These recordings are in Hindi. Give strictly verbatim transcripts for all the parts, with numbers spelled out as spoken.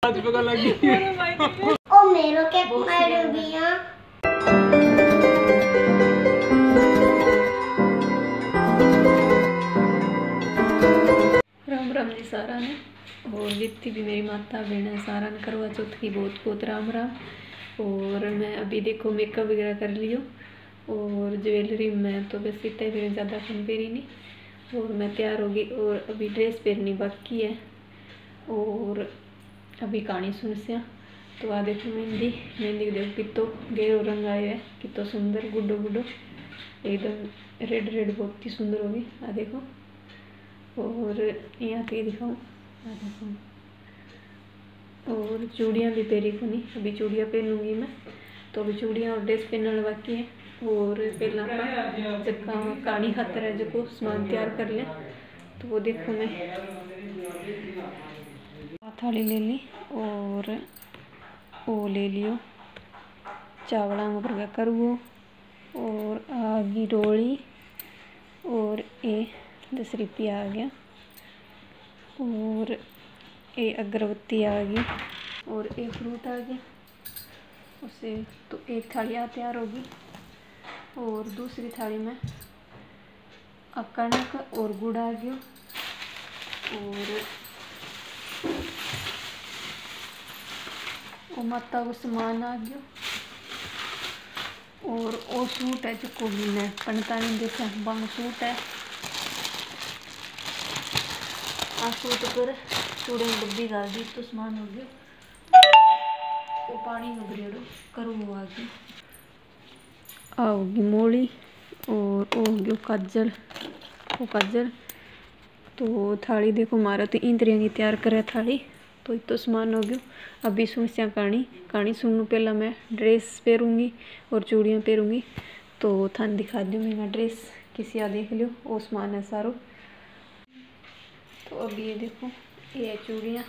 आज पता लग गई ओ मेरो के मार दिया। राम राम जी सारा ने, और जितनी भी मेरी माता बहन है सारा ने करवा चौथ की बहुत बहुत राम राम। और मैं अभी देखो मेकअप वगैरह कर लियो, और ज्वेलरी में तो बस इतना ही, ज़्यादा कम पेरी नहीं। और मैं तैयार होगी, और अभी ड्रेस पहननी बाकी है। और अभी कहानी सुन से तो आ देखो मेहंदी मेहंदी देखो कितो गहरो रंग आया है, कितो सुंदर गुड्डो गुड्डो एकदम रेड रेड बहुत ही सुंदर होगी। आ देखो, और यहाँ पे दिखाऊँ, आ देखो। और चूड़ियाँ भी पहरी को नहीं, अभी चूड़ियाँ पहनूंगी मैं। तो अभी चूड़ियाँ और ड्रेस पहनने बाकी है। और पहला जब कहानी खातर है जो सामान तैयार कर लें, तो वो देखो मैं थाली ले ली, और वो ले लियो चावल ऊपर कर वो, और आगी डोली, और ए दस रुपया आ गया, और ए अगरबत्ती आ गई, और एक फ्रूट आ गया उससे। तो एक थाली आ तैयार होगी, और दूसरी थाली में अब कणक और गुड़ आ गया, और वो माता को सामान आ गया। और वो सूट है जो को भी मैं पंतालीस देखा बांग सूट है। आ सूट पर चूड़े में डब्बी डाल दी तो सामान हो गया। वो पानी में भरेड़ो करो वो आ गया, आओगी मोली, और वो हो गया काजल, वो काजल। तो थाली देखो मारा तो इन तरह की तैयार करे थाली, तो इतो सामान हो गयो। अभी सुन से कहानी कहानी सुनने पहला मैं ड्रेस पहरूँगी और चूड़ियाँ पहरूँगी। तो थान दिखा दूँ मेरा ड्रेस, किसी आ देख लियो वो सामान है सारो। तो अभी ये देखो ये चूड़ियाँ,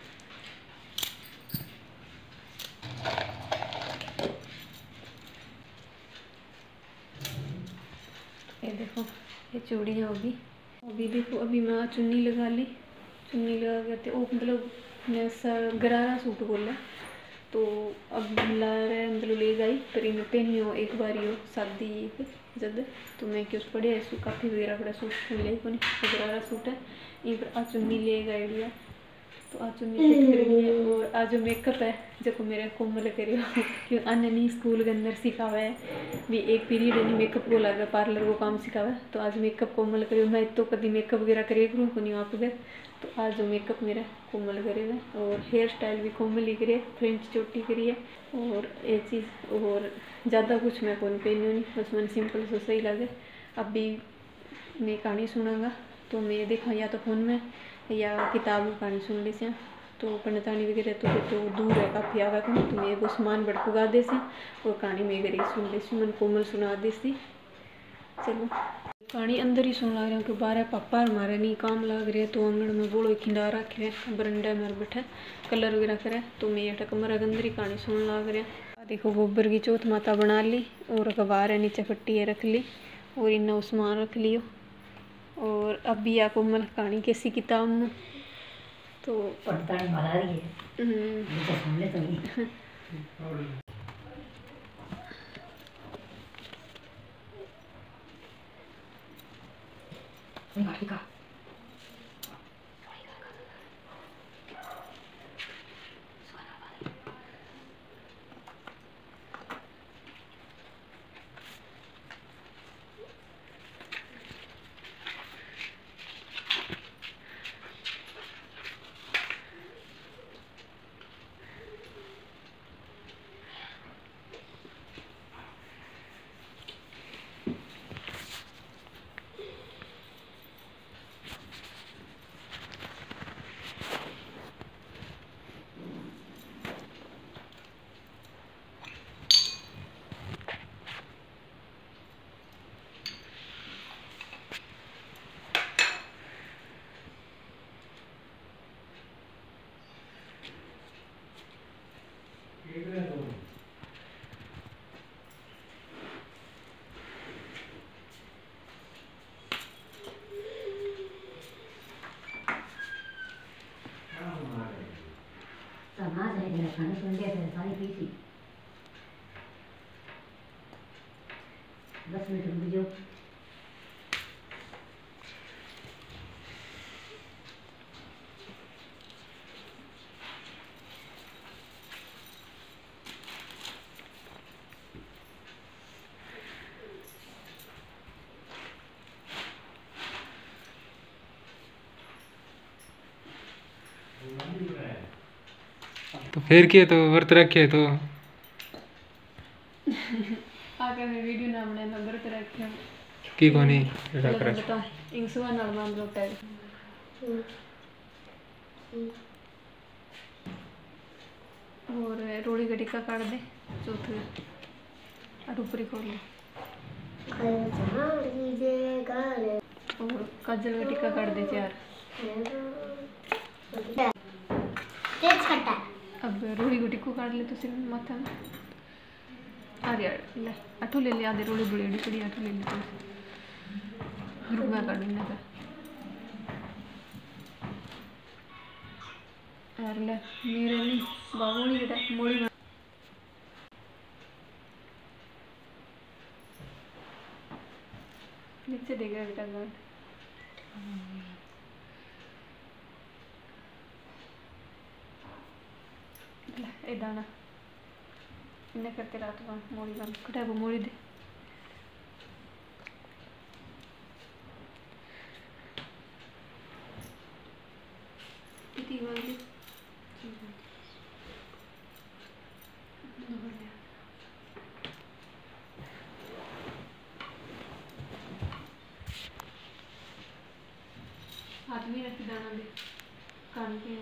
ये देखो ये चूड़ियाँ होगी। अभी देखो अभी मैं चुन्नी लगा ली, चुन्नी लगा के वो मतलब मैं सर गरारा सूट बोला। तो अब ला रहे मतलब ले गई पर इन्हें पहनी हो एक बार हो शादी एक जद, तो मैं क्यों पड़े ऐसे काफ़ी वगैरह बड़ा सूट ले को नहीं गरारा सूट है। ये पर आ चुन्नी ले गई लिया, तो आज चुन्नी फिट करी है। और आज जो मेकअप है जो मेरे कोमल करियो क्यों अन्य नहीं स्कूल के अंदर सिखावा है भी एक पीरियड नहीं मेकअप को लगा पार्लर को काम सिखावा है। तो आज मेकअप कोमल करियो, मैं तो कभी मेकअप वगैरह करिए करूँ को नहीं आप गए। तो आज जो मेकअप मेरा कोमल करे है, और हेयर स्टाइल भी कोमल ही करे, फ्रेंच चोटी करी है। और ये चीज़ और ज़्यादा कुछ मैं कौन पहनी नहीं, बस मैंने सिंपल से सही लगे। अभी मैं कहानी सुनाऊंगा तो मैं देखा या तो फ़ोन में या किताब में कहानी सुन ली से। तो पंडितानी वगैरह तो, तो दूर है काफ़ी आवा को, तो मैं वो सामान बड़कुगा दे सी और कहानी मैं घर ही सुन ली सी, मन कोमल सुना दी सी। चलो कहानी अंदर ही सुन लग रहा हूँ कि बारह पापा हमारे नहीं काम लग रहे, तो आंगन में बोलो खिंडा रखे बरंडे में बैठे कलर वगैरह करे। तो मैं अटक कमरा के अंदर ही कहानी सुन लग रहा। देखो गोबर की चौथ माता बना ली, और अखबार है नीचे फट्टी है रख ली, और इन्ना सामान रख लियो। और अब भी या कोमल कहानी कैसी किताब में तो पढ़ता है मरा रही है तो सुनने तो नहीं। गाड़ी का कहाँ से है खाने सुन लिया फिर पानी पी थी दस मिनट रुक जाओ तो फिर किए तो व्रत रखे तो आगे मैं वीडियो ना बनाए मैं व्रत रखे की कोनी चलो तो बताओ इंगसुआ नॉर्मल लोग टाइप और रोड़ी का टिक्का काट दे चौथे और ऊपरी खोल ले और काजल का टिक्का काट दे चार अब रोड़ी को टिक्को काट ले तो सिर माथा में आधे ले अठो ले ले आधे रोड़ी बड़ी बड़ी पड़ी अठो ले ले तो रुक मैं काट देना का यार ले मेरे नहीं बाबूनी बेटा मोड़ी में नीचे देगा बेटा गांठ ए दाना इन्हें करके रात को मोड़ी बंद कटा वो मोड़ी दे कितनी वाली हाथ में रख दाना दे कान के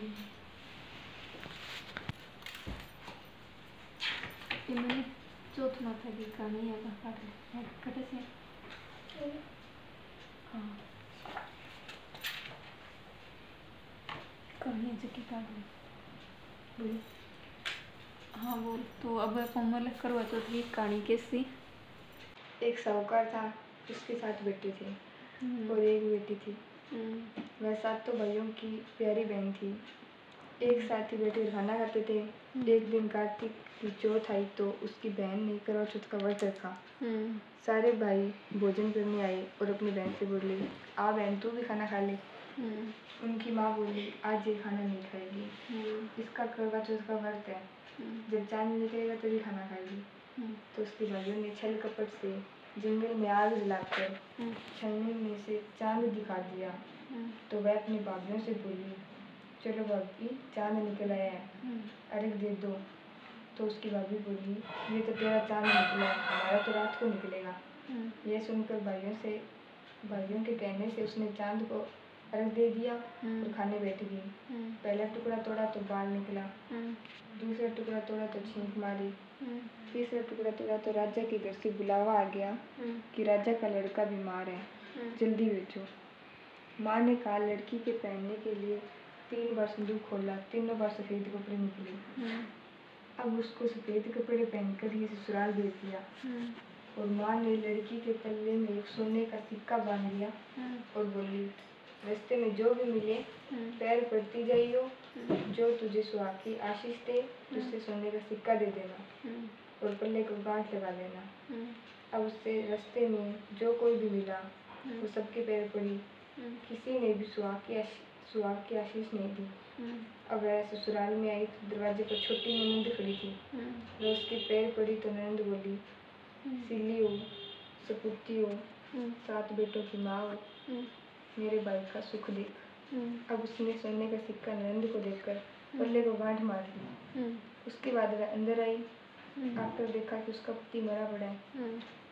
इन्हें चौथ माथा की कहानी है काट ले कटे से हाँ कहानी जकी काट ले बोले हाँ बोल तो अब कोमल करवा चौथ की कहानी कैसी एक साहूकार था उसके साथ बेटी थी और एक बेटी थी वह सात तो भाइयों की प्यारी बहन थी एक साथ ही बैठे खाना खाते थे एक दिन कार्तिक की चौथ आई तो उसकी बहन ने करवा चौथ का व्रत रखा सारे भाई भोजन करने आए और अपनी बहन से बोले आ बहन तू भी खाना खा ले उनकी माँ बोली आज ये खाना नहीं खाएगी इसका करवा चौथ का व्रत है जब चांद निकलेगा तभी खाना खाएगी तो उसके भाइयों ने छल कपट से जंगल में आग जलाकर छलनी में से चांद दिखा दिया तो वह अपनी भाभीियों से बोली चलो भाभी चांद निकल आया है अर्घ दे दो तो उसकी भाभी बोली ये तो तेरा चांद निकला है हमारा तो रात को निकलेगा यह सुनकर भाइयों से भाइयों के कहने से उसने चांद को अर्घ दे दिया और खाने बैठ गई पहला टुकड़ा तोड़ा तो बाल निकला दूसरा टुकड़ा तोड़ा तो छींक मारी तीसरा टुकड़ा तोड़ा तो राजा के घर से बुलावा आ गया कि राजा का लड़का बीमार है जल्दी भेजो माँ ने कहा लड़की के पहनने के लिए तीन बार संदूक खोला तीनों बार सफ़ेद कपड़े निकले अब उसको सफ़ेद कपड़े पहनकर ही ससुराल भेज दिया और माँ ने लड़की के पल्ले में एक सोने का सिक्का बांध लिया और बोली रास्ते में जो भी मिले पैर पड़ती जाइयो जो तुझे सुहाग की आशीष दे उससे सोने का सिक्का दे देना और पल्ले को गांठ लगा देना अब उससे रास्ते में जो कोई भी मिला वो सबके पैर पड़ी किसी ने भी सुहाग की सुहाग की आशीष नहीं दी अब वह ससुराल में आई तो दरवाजे पर छोटी ननंद खड़ी थी वह उसके पैर पड़ी तो ननंद बोली सिली हो सपुती हो सात बेटों की माँ हो मेरे भाई का सुख देख अब उसने सोने का सिक्का ननंद को देकर पल्ले को गांठ मार दी उसके बाद वह अंदर आई आकर देखा कि उसका पति मरा पड़ा है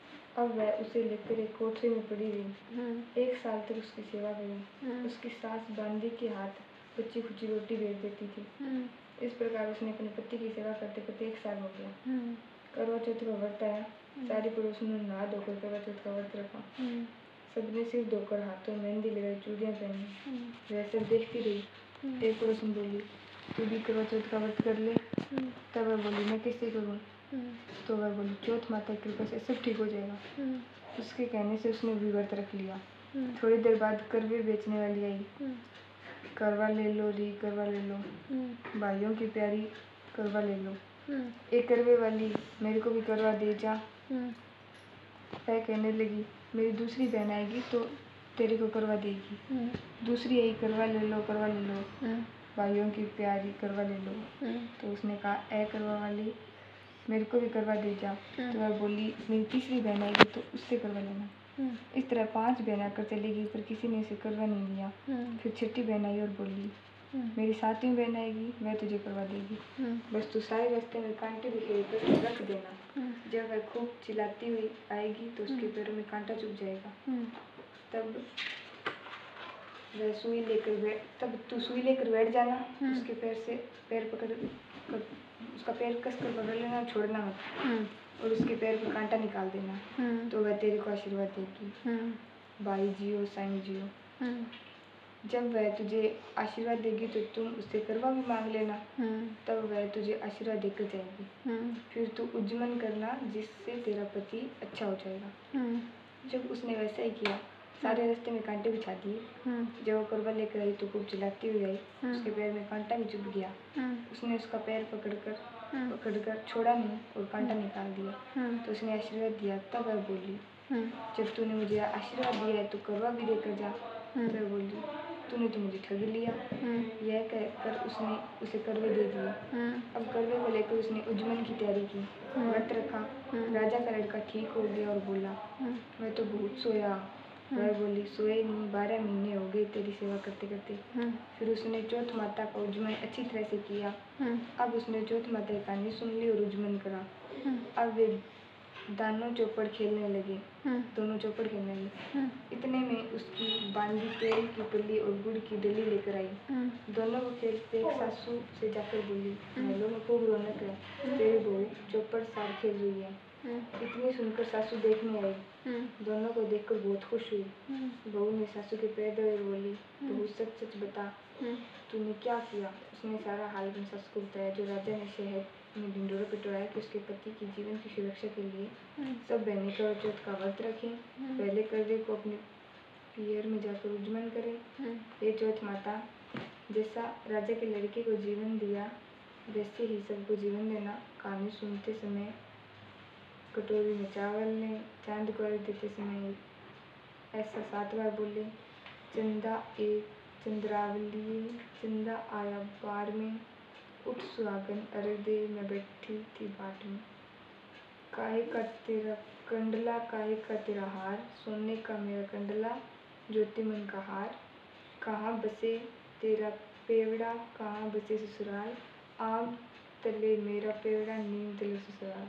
अब वह उसे लेकर एक कोठरी में पड़ी रही एक साल तक उसकी सेवा करी उसकी सास बांदी के हाथ बच्ची खुची रोटी भेज देती थी इस प्रकार उसने अपने पति की सेवा करते करते एक साल हो गया करवा चौथ का व्रत आया सारी पड़ोसियों ने नहा धोकर करवा चौथ का व्रत रखा सबने सिर धोकर हाथों में मेहंदी लगाई चूड़ियाँ पहनी वह सब देखती रही एक पड़ोसन बोली तू भी करवा चौथ का व्रत कर ले तब वह बोली मैं कैसे करूँ तो वह बोली चौथ माता की कृपा से सब ठीक हो जाएगा उसके कहने से उसने भी व्रत रख लिया थोड़ी देर बाद करवे बेचने वाली आई करवा ले लो री करवा ले लो भाइयों की प्यारी करवा ले लो। एक करवे वाली मेरे को भी करवा दे जा। वह कहने लगी मेरी दूसरी बहन आएगी तो तेरे को करवा देगी। दूसरी यही करवा ले लो करवा ले लो, भाइयों की प्यारी करवा ले लो। तो उसने कहा ए करवा वाली मेरे को भी करवा दे जा। तो वह बोली मेरी तीसरी बहन आएगी तो उससे करवा लेना। इस तरह पांच बहन आकर चली गई पर किसी ने इसे करवा नहीं दिया। फिर छठी बहन आई और बोली मेरी सातवीं बहन आएगी वह तुझे करवा देगी, बस तू सारे रास्ते में कांटे बिखेर कर रख देना। जब वह खूब चिल्लाती हुई आएगी तो उसके पैरों में कांटा चुभ जाएगा। तब वह सुई लेकर बैठ तब तू सुई लेकर बैठ जाना। उसके पैर से पैर पकड़ कर उसका पैर कस कर पकड़ लेना, छोड़ना मत और उसके पैर पर कांटा निकाल देना। तो वह तेरे को आशीर्वाद देगी। भाई जियो साईं जियो। जब वह तुझे आशीर्वाद देगी तो तुम उससे करवा भी मांग लेना। तब वह तुझे आशीर्वाद देकर जाएगी। फिर तू उज्जमन करना जिससे तेरा पति अच्छा हो जाएगा। जब उसने वैसा ही किया, सारे रास्ते में कांटे बिछा दिए। जब वो करवा लेकर आई तो खूब चिल्लाती हुई आई। उसके पैर में कांटा भी चुभ गया। उसने उसका पैर पकड़कर पकड़कर छोड़ा नहीं और कांटा निकाल दिया। तो उसने आशीर्वाद दिया। तब वह बोली जब तूने मुझे आशीर्वाद दिया है तो करवा भी देकर जा। वह बोली तूने तो मुझे ठग लिया। यह कहकर उसने उसे करवे दे दिए। अब करवे को लेकर उसने उज्जमन की तैयारी की, व्रत रखा। राजा का लड़का ठीक हो गया और बोला मैं तो बहुत सोया। वह बोली सोए नहीं, बारह महीने हो गए तेरी सेवा करते करते। फिर उसने चौथ माता का उज्जमन अच्छी तरह से किया। अब उसने चौथ माता की कहानी सुन ली और उज्जमन करा। अब वे दानों चौपड़ खेलने लगे दोनों चौपड़ खेलने लगे। इतने में उसकी बांदी तेल की पल्ली और गुड़ की डली लेकर आई। दोनों को खेलते एक सासू से जाकर बोली महलों में खूब रौनक है, तेरी बहू चौपड़ सार खेल रही है। इतनी सुनकर सासू देखने आई। दोनों को देखकर बहुत खुश हुई। बहू ने सासू के पैर धोए और बोली बहू सच सच बता तूने क्या किया। उसने सारा हाल अपनी सासू को बताया। जो राजा ने शहर में ढिंढोरा पिटवाया कि उसके पति की जीवन की सुरक्षा के लिए सब बहनें करवा चौथ का व्रत रखें, पहले करवे को अपने पियर में जाकर उज्जमन करें। हे चौथ माता, जैसा राजा के लड़के को जीवन दिया वैसे ही सबको जीवन देना। कहानी सुनते समय कटोरी में चावल लें, चांद को अर्घ देते समय ऐसा सात बार बोले। चंदा एक चंद्रावली चंदा आया बार में, उठ सुहागन अर्घ दे मैं बैठी थी बाट में। काहे का तेरा कंडला काहे का तेरा हार, सोने का मेरा कंडला ज्योति मन का हार। कहाँ बसे तेरा पेवड़ा कहाँ बसे ससुराल, आम तले मेरा पेवड़ा नीम तले ससुराल।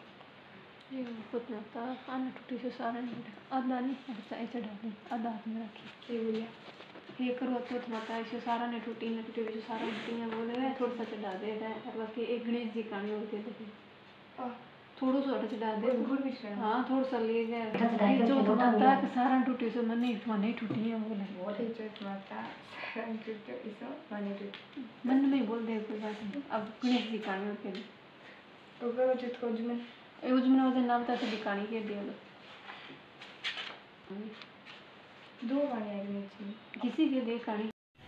ये कुछ ना था आना टूटी से सारा नहीं आधा नहीं ऐसा ऐसे डाली आधा हाथ में रखी। ये बोलिए ये करो तो माता ऐसे सारा ने टूटी न टूटी वैसे सारा टूटी है बोले वे थोड़ा सा चढ़ा दे है और बाकी एक गणेश जी कहानी होती है देखिए थोड़ा सा चढ़ा दे गुड़ भी चढ़ा। हाँ थोड़ा सा ले गए जो तो माता के सारा टूटी से मन नहीं मन टूटी है बोले चौथ माता सारा टूटे इसो माने टूटे मन में बोल दे कोई बात नहीं। अब गणेश जी कहानी होती है तो करो चौथ को उज्जमन उज्जमन वाले नाम था से कहानी के दिया दो कहानियाँ गणेश जी किसी के दे कहानी।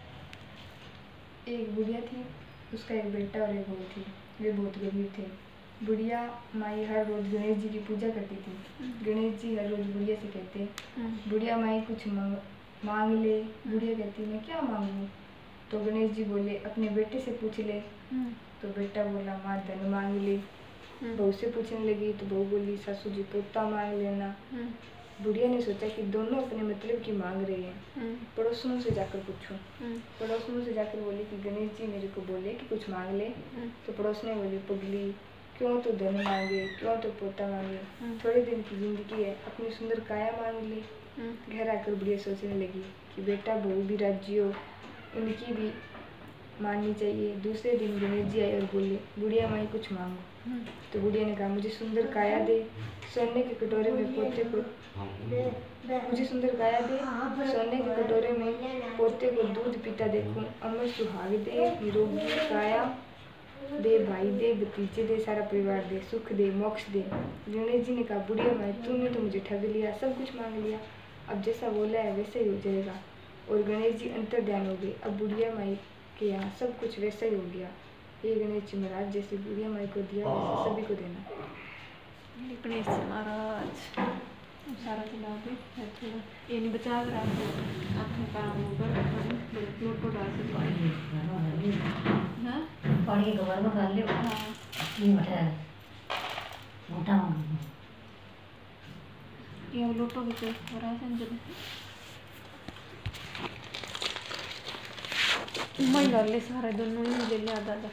एक बुढ़िया थी, उसका एक बेटा और एक बहू थी। वे बहुत गरीब थे। बुढ़िया माई हर रोज गणेश जी की पूजा करती थी। गणेश जी हर रोज बुढ़िया से कहते बुढ़िया माई कुछ मांग मांग ले। बुढ़िया कहती मैं क्या मांगूँ। तो गणेश जी बोले अपने बेटे से पूछ ले। तो बेटा बोला माँ धन मांग ले। बहू से पूछने लगी तो बहू बोली सासू जी पोता मांग लेना। बुढ़िया ने सोचा कि दोनों अपने मतलब की मांग रही हैं, पड़ोसनों से जाकर पूछूं। पड़ोसनों से जाकर बोली कि गणेश जी मेरे को बोले कि कुछ मांग ले। तो पड़ोस ने बोली पगली क्यों तो धन मांगे क्यों तो पोता मांगे, थोड़े दिन की जिंदगी है अपनी सुंदर काया मांग ले। घर आकर बुढ़िया सोचने लगी कि बेटा बहू भी राजी हो उनकी भी माननी चाहिए। दूसरे दिन गणेश जी आए और बोले बुढ़िया माई कुछ मांगो। तो बुढ़िया ने कहा मुझे सुंदर काया दे, सोने के कटोरे में पोते को मुझे सुंदर काया दे, सोने के कटोरे में पोते को दूध पीता देखूं। अमर सुहाग दे, निरोगी काया दे, भाई दे, भतीजे दे, सारा परिवार दे, सुख दे, मोक्ष दे। गणेश जी ने कहा बुढ़िया माई तूने तो मुझे ठग लिया, सब कुछ मांग लिया, अब जैसा बोला है वैसा ही हो जाएगा। और गणेश जी अंतर ध्यान हो गए। अब बुढ़िया माई के यहाँ सब कुछ वैसा ही हो गया। ये गणेश जी महाराज जैसे बुढ़िया माई को दिया वैसे सभी को देना। गणेश जी महाराज सारा चला के थोड़ा ये नहीं बचा कर आपको अपने काम ऊपर फ्लोट को डाल सकते हैं। पानी के कवर में डाल ले। हाँ ये मोटा मोटा ये लोटो भी तो हो रहा है जब मैं डाल ले सारे दोनों ही ले ले आधा आधा।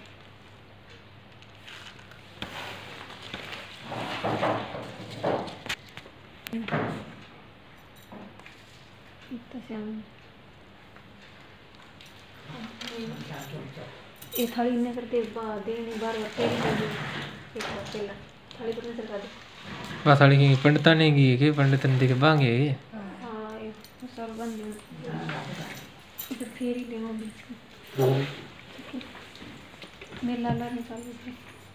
इतना से हम ये थाली ने करते बाहर देने बार बार तेरी लगी एक बार पहला थाली तो नहीं सरका दे। बस साड़ी की पंडिता ने की के पंडित ने के बांगे हाँ ये सब बंद इधर फेर ही लेना बीच में मेरे लाला निकाल देते।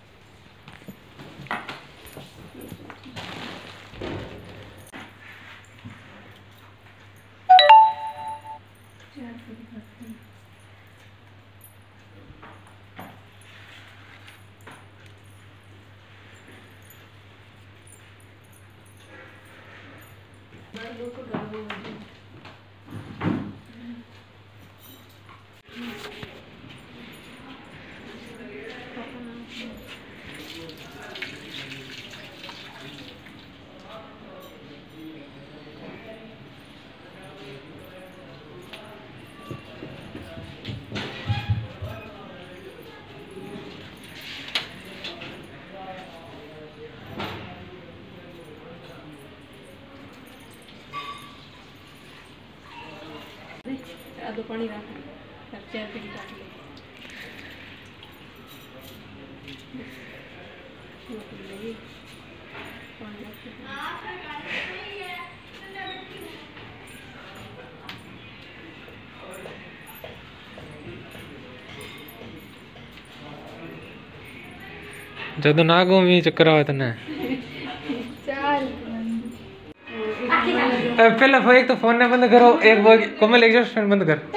आधो पानी रख फिर चार पे काट ले लगी पानी जब नागों में चक्कर आवा तने पहले वो एक तो फोन ने बंद करो एक वो कोमल एग्जॉस्ट फैन बंद कर।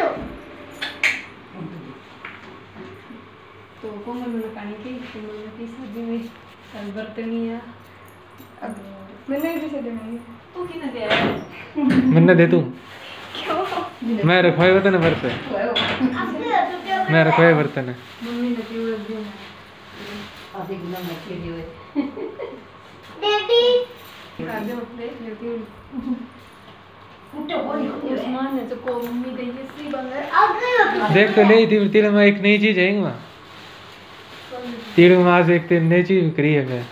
तो कोमल में पानी की कोमल की सब्जी में कल बर्तनी है अब मैंने जैसे दे मैंने तो कितना दिया मैंने दे तू क्यों मैं रखवाए बर्तन भर से मैं रखवाए बर्तन है मम्मी ने दिया दिया आधे किलो मछली दी हुई डैडी आगे उठले लेती कुट्टे बोली उस्मान ने तो को मम्मी दे ये सी बंदर अब देख तो ले थी तेरे में एक नई चीज है वहाँ तेरे में आज एक तेरे नई चीज करी है मैं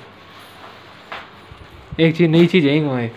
एक चीज नई चीज है वहाँ एक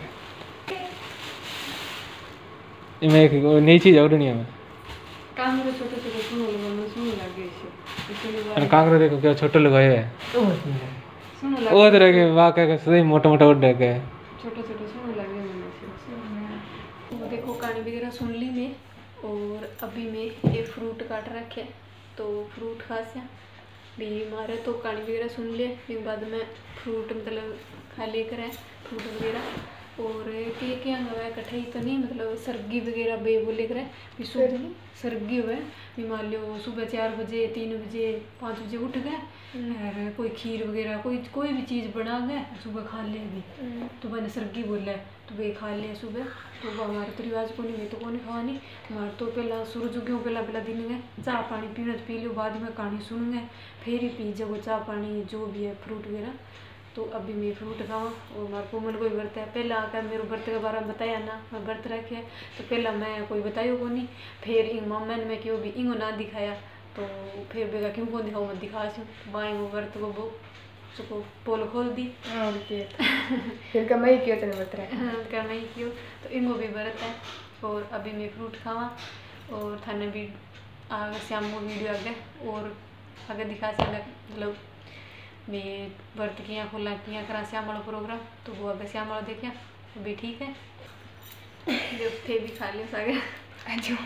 मैं एक नई चीज है दुनिया में काम में छोटे छोटे सुनो लगा मैं सुनो लगे इसे इसलिए और कांगरो देखो क्या छोटे लगाए है सुनो वो लगे तरह के वाक़ का सही मोटा मोटा उड़ गए छोटे छोटे सुनो लगे मैंने से वो देखो कहानी वगैरह सुन ली मैं और अभी मैं ये फ्रूट काट रखे तो फ्रूट खास है भी मारे तो कहानी वगैरह सुन ले फिर बाद में फ्रूट मतलब खा लेकर है फ्रूट वगैरह और के क्या हुआ कठाई तो नहीं मतलब सरगी वगैरह बे वो लेकर है भी सुबह सरगी हुआ भी मान लो सुबह चार बजे तीन बजे पाँच बजे उठ गए और कोई खीर वगैरह कोई कोई भी चीज़ बना गए सुबह खा ले भी तो मैंने सरगी बोला तो वे खा लिया सुबह तो वो हमारे तो रिवाज को नहीं मैं तो को नहीं खावा नहीं हमारे तो पहला सूरज उग्यों पहला पहला दिन गए चाह पानी पीना तो पी लो बाद में कहानी सुन गए फिर ही पी जब चाह पानी जो भी है फ्रूट वगैरह तो अभी मैं फ्रूट खावा और हमारे कोमल कोई व्रत है पहला आकर मेरे व्रत के बारे में बताया ना मैं व्रत रखे तो पहला मैं कोई बतायो को नहीं फिर इन मम्मा ने मैं क्यों भी इंगो ना दिखाया तो फिर बेगा क्यों को दिखाऊँ मैं दिखा छूँ बाएँ वो व्रत को वो उसको पोल खोल दी हाँ फिर कमाई क्यों चल बता रहा है करना ही क्यों तो इंगो भी व्रत है और अभी मैं फ्रूट खावा और थाने भी आगे शाम को वीडियो आगे और आगे दिखा सकता मतलब मैं व्रत किया खुला किया करा श्याम वाला प्रोग्राम तो वो अगर श्याम वाला देखा वो भी ठीक है जो थे भी खा लिया सागे अच्छा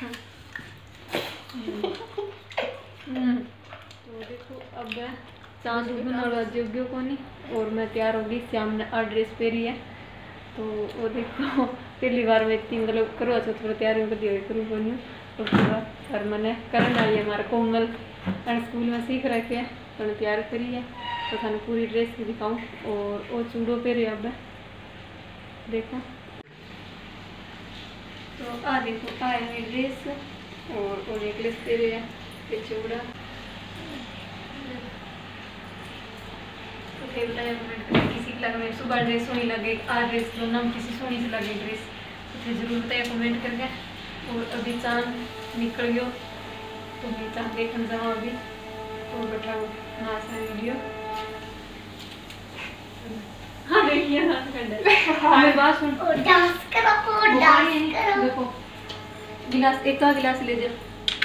तो देखो अब चांद उगने योग्य को नहीं और मैं तैयार होगी श्याम ने आ ड्रेस पहनी है तो वो देखो पहली बार मैं इतनी मतलब करो अच्छा थोड़ा तैयारी कर दिया करूँ को नहीं तो पूरा घर मैंने करने आई है हमारा कोमल अन स्कूल में सीख रखे है तो तैयार करी है तो थाने पूरी ड्रेस दिखाऊं और वो चूड़ो पे रहे अब देखो। तो आ देखो आ है मेरी ड्रेस और वो नेकलेस पे रहे है फिर चूड़ा। तो फिर बताया कमेंट करके किसी की लगा मेरी सुबह ड्रेस सोनी लगे आ ड्रेस दोनों में किसी सोनी से लगे ड्रेस तो फिर जरूर बताया कमेंट करके। और अभी चांद निकल गयो तो मैं चांद देखने जाऊँ अभी तो बैठा नाच है वीडियो। हाँ देखिए नाच कर मेरी बात सुन ओ डांस करो ओ डांस करो। देखो गिलास एक का गिलास ले जा।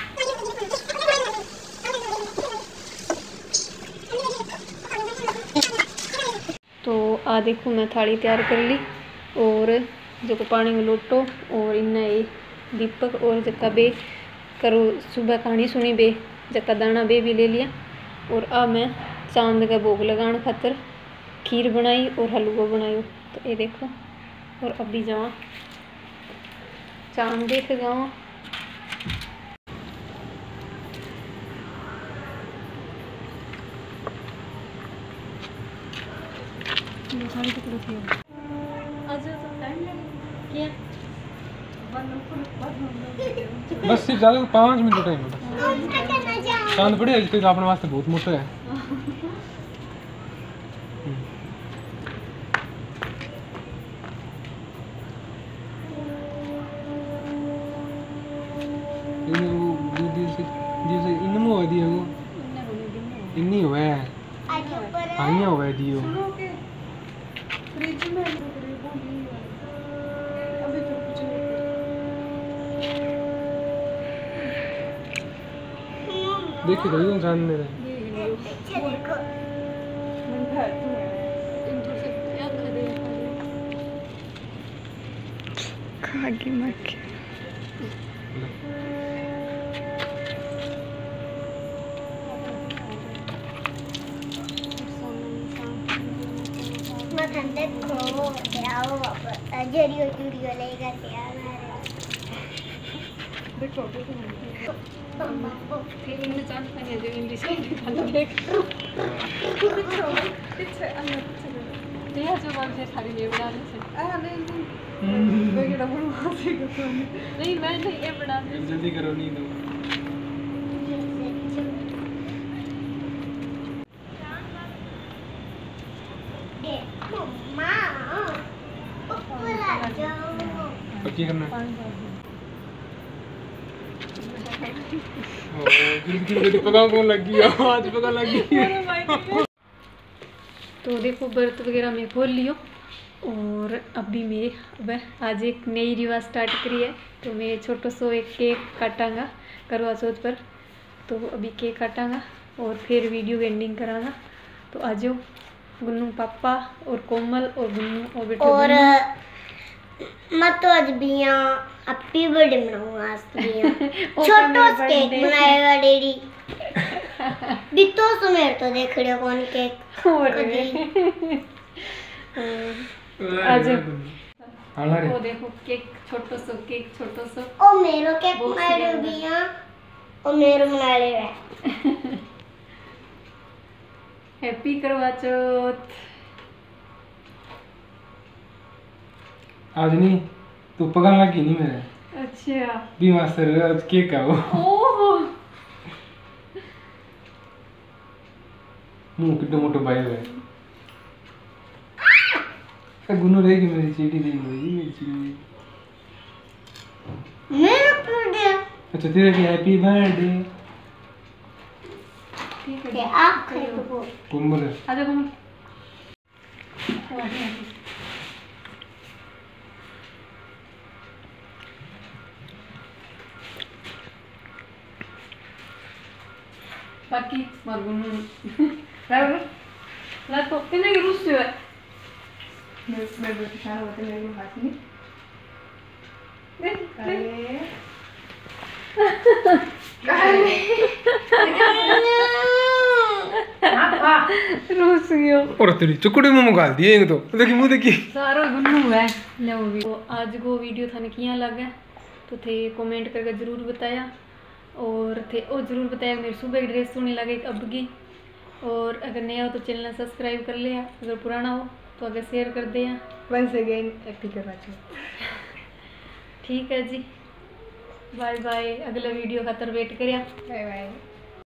तो आ देखो मैं थाली तैयार कर ली और जो को पानी में लोटो और इन्ना ये दीपक और जक्का बे करो सुबह कहानी सुनी बे जक्का दाना बे भी ले लिया। और अब मैं चांद का भोग लगाने खातर खीर बनाई और हलवा बनायो। तो ये देखो और अभी जावा चांद देख जावा। बस सिर्फ ज़्यादा पाँच मिनट टाइम है। नाश्ता करना चाहूँ। चांद पड़े आज अपने वास्ते बहुत मोटा है। इनमें हुआ दिया वो इन्नी हुआ है आज ऊपर आइया हुआ है दियो फ्रिज में अभी तो कुछ नहीं। देखिए तो ये चांद में पीछे देखो। खागी मक्खी मखन देखो आओ वापस जरियो जरियो लेकर के आ रहा है। देखो फिर इनमें चांद खाने जो इंग्लिश में खाना देख पीछे अंदर पीछे दिया जो बात है सारी ये बना रही है। आ नहीं नहीं मैं क्या बोलूं से को नहीं मैं नहीं ये बना रही जल्दी करो नहीं तो मम्मा ऊपर आ जाओ। पक्की करना ओ गिर गिर के पका कौन लग गया आज पका लग गई। तो देखो बर्त वगैरह मैं खोल लियो और अभी मैं वह आज एक नई रिवाज स्टार्ट करी है। तो मैं छोटो सो एक केक काटांगा करवा चौथ पर। तो अभी केक काटांगा और फिर वीडियो एंडिंग करांगा। तो आज गुन्नू पापा और कोमल और गुन्नू और बेटा और मैं तो आज बिया हैप्पी बर्थडे मनाऊंगा आज तो बिया छोटो केक बनाएगा डैडी भी तो सुमेर तो देख रहे हो कौन केक आज हाला रे वो देखो केक छोटो सो केक छोटो सो ओ मेरो केक बना रहे बिया ओ मेरो बना रहे हैप्पी करवा चौथ। आज नहीं तू पका लगी नहीं मेरे अच्छा भी मास्टर आज केक का वो ओह मुंह कितना मोटा भाई है गुनू रहेगी मेरी चीटी दी मेरी मेरी चीटी मेरा बर्थडे अच्छा तेरे भी हैप्पी बर्थडे ठीक के है आप खाओ कोमल आ जाओ गुन्नू बाकी मार गुन्नू राहुल ला तो कितने की रुस है मैं मैं बेटी खाना होते मेरे को हाथ नहीं देख अरे रुस गयो और तेरी चुकड़ी में मुगाल दिए तो देखी मुंह देखी सारो गुन्नू है ले वो भी तो आज को वीडियो थाने किया लगा तो थे कमेंट करके जरूर बताया और थे और ज़रूर बताया मेरी सुबह की ड्रेस सोनी लगे अब की। और अगर नया हो तो चैनल सब्सक्राइब कर लिया, अगर पुराना हो तो अगर शेयर कर दिया। वंस अगेन हैप्पी करवा चौथ। ठीक है जी, बाय बाय। अगला वीडियो खातर वेट करिया। Bye bye.